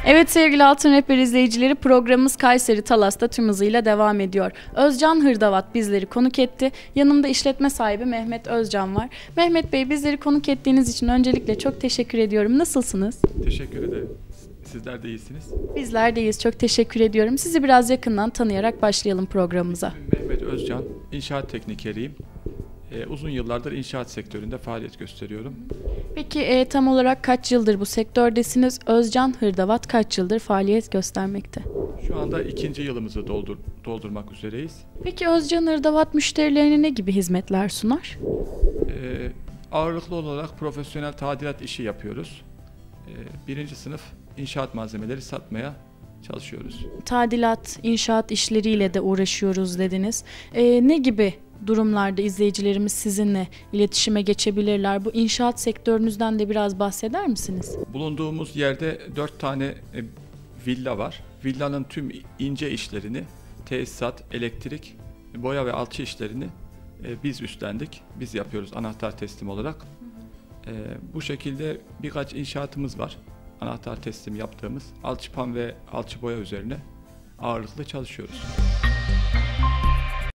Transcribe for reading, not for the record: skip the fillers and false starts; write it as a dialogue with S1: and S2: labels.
S1: Evet sevgili Altın Rehber izleyicileri, programımız Kayseri Talas'ta tüm hızıyla devam ediyor. Özcan Hırdavat bizleri konuk etti. Yanımda işletme sahibi Mehmet Özcan var. Mehmet Bey, bizleri konuk ettiğiniz için öncelikle çok teşekkür ediyorum. Nasılsınız?
S2: Teşekkür ederim. Sizler de iyisiniz.
S1: Bizler de iyiyiz. Çok teşekkür ediyorum. Sizi biraz yakından tanıyarak başlayalım programımıza.
S2: Mehmet Özcan, inşaat teknikeriyim. Uzun yıllardır inşaat sektöründe faaliyet gösteriyorum.
S1: Peki tam olarak kaç yıldır bu sektördesiniz? Özcan Hırdavat kaç yıldır faaliyet göstermekte?
S2: Şu anda 2. yılımızı doldurmak üzereyiz.
S1: Peki Özcan Hırdavat müşterilerine ne gibi hizmetler sunar?
S2: Ağırlıklı olarak profesyonel tadilat işi yapıyoruz. 1. sınıf inşaat malzemeleri satmaya çalışıyoruz.
S1: Tadilat, inşaat işleriyle de uğraşıyoruz dediniz. Ne gibi durumlarda izleyicilerimiz sizinle iletişime geçebilirler? Bu inşaat sektörünüzden de biraz bahseder misiniz?
S2: Bulunduğumuz yerde 4 tane villa var. Villanın tüm ince işlerini, tesisat, elektrik, boya ve alçı işlerini biz üstlendik. Biz yapıyoruz anahtar teslim olarak. Bu şekilde birkaç inşaatımız var. Anahtar teslim yaptığımız alçıpan ve alçı boya üzerine ağırlıklı çalışıyoruz.